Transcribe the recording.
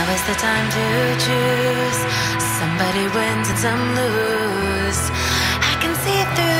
Now is the time to choose. Somebody wins and some lose. I can see through